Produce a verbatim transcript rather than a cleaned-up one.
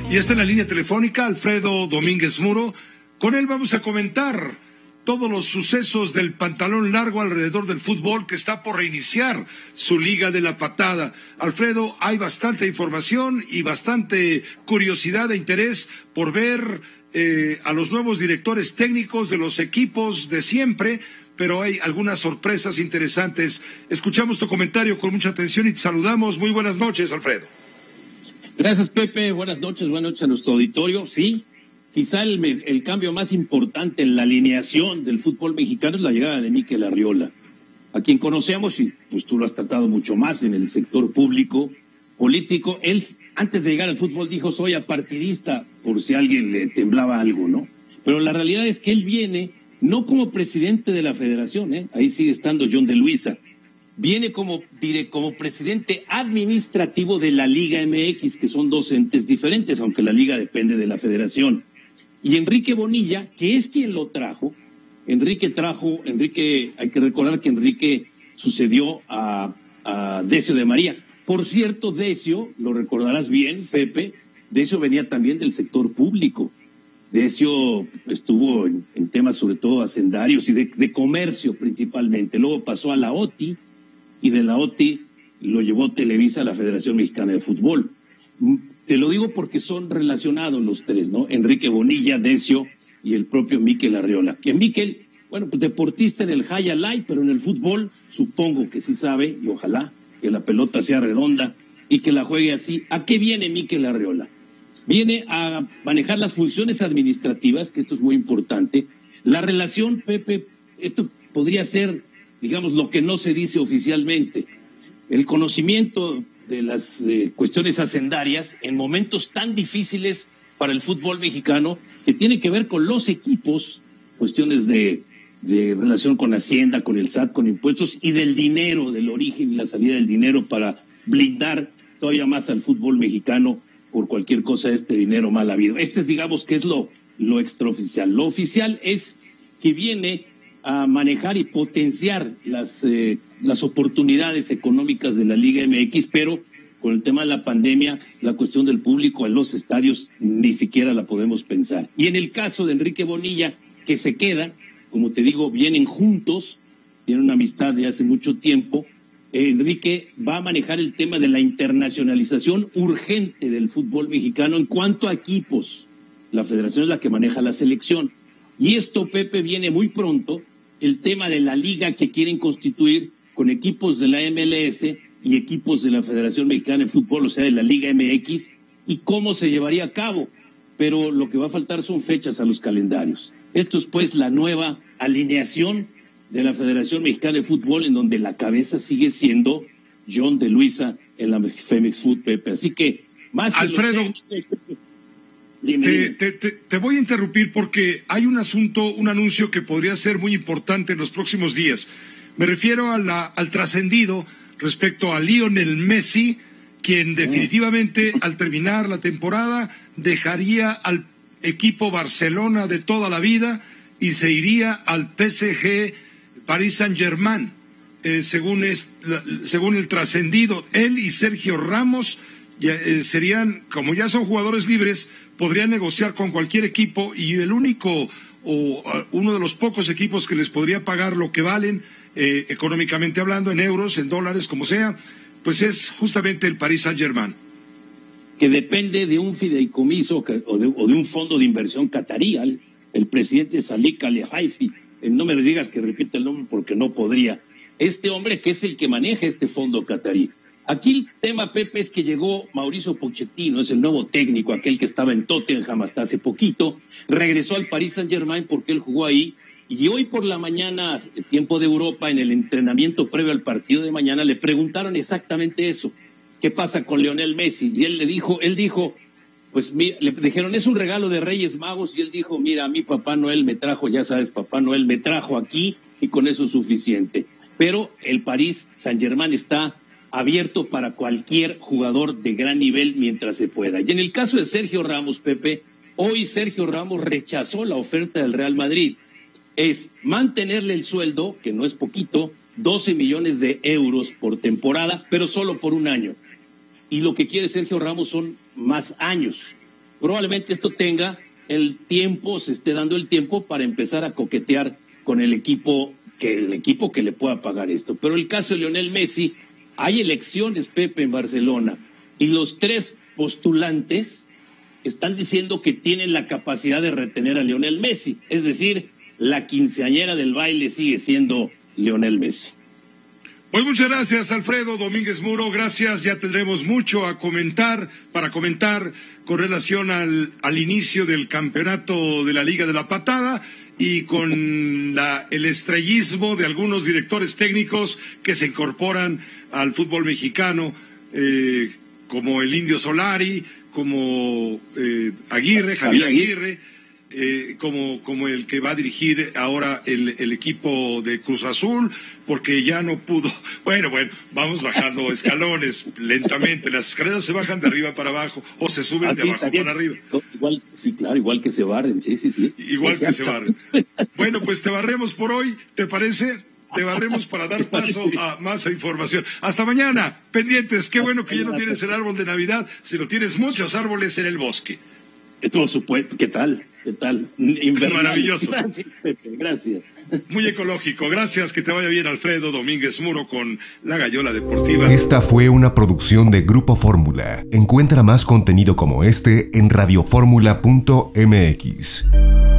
Y está en la línea telefónica Alfredo Domínguez Muro. Con él vamos a comentar todos los sucesos del pantalón largo alrededor del fútbol que está por reiniciar su Liga de la Patada. Alfredo, hay bastante información y bastante curiosidad e interés por ver eh, a los nuevos directores técnicos de los equipos de siempre, pero hay algunas sorpresas interesantes. Escuchamos tu comentario con mucha atención y te saludamos. Muy buenas noches, Alfredo. Gracias, Pepe. Buenas noches, buenas noches a nuestro auditorio. Sí, quizá el, el cambio más importante en la alineación del fútbol mexicano es la llegada de Mikel Arriola, a quien conocemos, y pues tú lo has tratado mucho más en el sector público, político. Él, antes de llegar al fútbol, dijo, soy apartidista, por si a alguien le temblaba algo, ¿no? Pero la realidad es que él viene no como presidente de la federación, ¿eh? Ahí sigue estando John de Luisa. Viene como, diré, como presidente administrativo de la Liga M X, que son dos entes diferentes, aunque la Liga depende de la federación. Y Enrique Bonilla, que es quien lo trajo, Enrique trajo, Enrique, hay que recordar que Enrique sucedió a, a Decio de María. Por cierto, Decio, lo recordarás bien, Pepe, Decio venía también del sector público. Decio estuvo en, en temas sobre todo hacendarios y de, de comercio principalmente. Luego pasó a la O T I, y de la O T I lo llevó Televisa a la Federación Mexicana de Fútbol. Te lo digo porque son relacionados los tres, ¿no? Enrique Bonilla, Decio y el propio Mikel Arriola. Que Mikel, bueno, pues deportista en el high light, pero en el fútbol supongo que sí sabe, y ojalá que la pelota sea redonda y que la juegue así. ¿A qué viene Mikel Arriola? Viene a manejar las funciones administrativas, que esto es muy importante. La relación, Pepe, esto podría ser, digamos, lo que no se dice oficialmente, el conocimiento de las eh, cuestiones hacendarias en momentos tan difíciles para el fútbol mexicano, que tiene que ver con los equipos, cuestiones de, de relación con Hacienda, con el S A T, con impuestos y del dinero, del origen y la salida del dinero para blindar todavía más al fútbol mexicano por cualquier cosa, este dinero mal habido. Este es, digamos, que es lo, lo extraoficial. Lo oficial es que viene a manejar y potenciar las eh, las oportunidades económicas de la Liga M X, pero con el tema de la pandemia, la cuestión del público en los estadios ni siquiera la podemos pensar. Y en el caso de Enrique Bonilla, que se queda, como te digo, vienen juntos, tienen una amistad de hace mucho tiempo. eh, Enrique va a manejar el tema de la internacionalización urgente del fútbol mexicano en cuanto a equipos. La federación es la que maneja la selección. Y esto, Pepe, viene muy pronto, el tema de la liga que quieren constituir con equipos de la M L S y equipos de la Federación Mexicana de Fútbol, o sea, de la Liga M X, y cómo se llevaría a cabo. Pero lo que va a faltar son fechas a los calendarios. Esto es, pues, la nueva alineación de la Federación Mexicana de Fútbol, en donde la cabeza sigue siendo John de Luisa en la Femex Food, Pepe. Así que, más que Alfredo, los... Te, te, te, te voy a interrumpir porque hay un asunto, un anuncio que podría ser muy importante en los próximos días. Me refiero a la, al trascendido respecto a Lionel Messi, quien definitivamente al terminar la temporada dejaría al equipo Barcelona de toda la vida y se iría al P S G Paris Saint-Germain, eh, según, es, la, según el trascendido. Él y Sergio Ramos ya, eh, serían, como ya son jugadores libres, podrían negociar con cualquier equipo y el único o uno de los pocos equipos que les podría pagar lo que valen, eh, económicamente hablando, en euros, en dólares, como sea, pues es justamente el Paris Saint-Germain. Que depende de un fideicomiso que, o, de, o de un fondo de inversión catarí. El, el presidente Salik Al-Haifi, no me digas que repite el nombre porque no podría. Este hombre que es el que maneja este fondo catarí. Aquí el tema, Pepe, es que llegó Mauricio Pochettino, es el nuevo técnico, aquel que estaba en Tottenham hasta hace poquito, regresó al Paris Saint-Germain porque él jugó ahí, y hoy por la mañana, tiempo de Europa, en el entrenamiento previo al partido de mañana, le preguntaron exactamente eso, ¿qué pasa con Lionel Messi? Y él le dijo, él dijo, pues mira, le dijeron, es un regalo de Reyes Magos, y él dijo, mira, a mí Papá Noel me trajo, ya sabes, Papá Noel me trajo aquí, y con eso es suficiente. Pero el Paris Saint-Germain está abierto para cualquier jugador de gran nivel mientras se pueda. Y en el caso de Sergio Ramos, Pepe, hoy Sergio Ramos rechazó la oferta del Real Madrid. Es mantenerle el sueldo, que no es poquito, doce millones de euros por temporada, pero solo por un año. Y lo que quiere Sergio Ramos son más años. probablemente esto tenga el tiempo, se esté dando el tiempo para empezar a coquetear con el equipo que el equipo que le pueda pagar esto. Pero el caso de Lionel Messi, hay elecciones, Pepe, en Barcelona, y los tres postulantes están diciendo que tienen la capacidad de retener a Lionel Messi. Es decir, la quinceañera del baile sigue siendo Lionel Messi. Pues muchas gracias, Alfredo Domínguez Muro, gracias, ya tendremos mucho a comentar, para comentar con relación al, al inicio del campeonato de la Liga de la Patada y con la, el estrellismo de algunos directores técnicos que se incorporan al fútbol mexicano, eh, como el Indio Solari, como eh, Aguirre, Javier Aguirre, eh, como, como el que va a dirigir ahora el, el equipo de Cruz Azul, porque ya no pudo. Bueno, bueno, vamos bajando escalones lentamente. Las escaleras se bajan de arriba para abajo o se suben ah, de sí, abajo para arriba. Igual, sí, claro, igual que se barren, sí, sí, sí. Igual que se barren. Bueno, pues te barremos por hoy, ¿te parece? Te barremos para dar paso a más información. Hasta mañana, pendientes. Qué bueno que ya no tienes el árbol de Navidad, sino tienes muchos árboles en el bosque. Por supuesto, ¿qué tal? ¿Qué tal? Invernal. Maravilloso. Gracias, Pepe, gracias. Muy ecológico. Gracias, que te vaya bien, Alfredo Domínguez Muro, con La Gallola Deportiva. Esta fue una producción de Grupo Fórmula. Encuentra más contenido como este en radio fórmula punto m x.